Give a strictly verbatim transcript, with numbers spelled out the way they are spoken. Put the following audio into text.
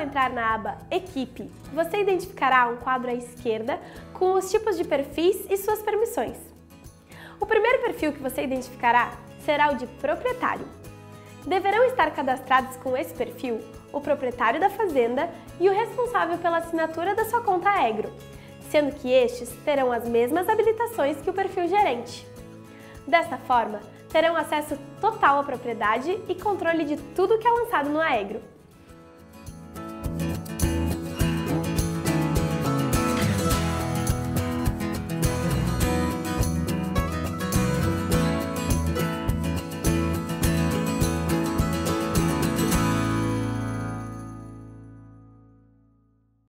entrar na aba Equipe, você identificará um quadro à esquerda com os tipos de perfis e suas permissões. O primeiro perfil que você identificará será o de proprietário. Deverão estar cadastrados com esse perfil o proprietário da fazenda e o responsável pela assinatura da sua conta Egro, sendo que estes terão as mesmas habilitações que o perfil gerente. Dessa forma, terão acesso total à propriedade e controle de tudo que é lançado no Aegro.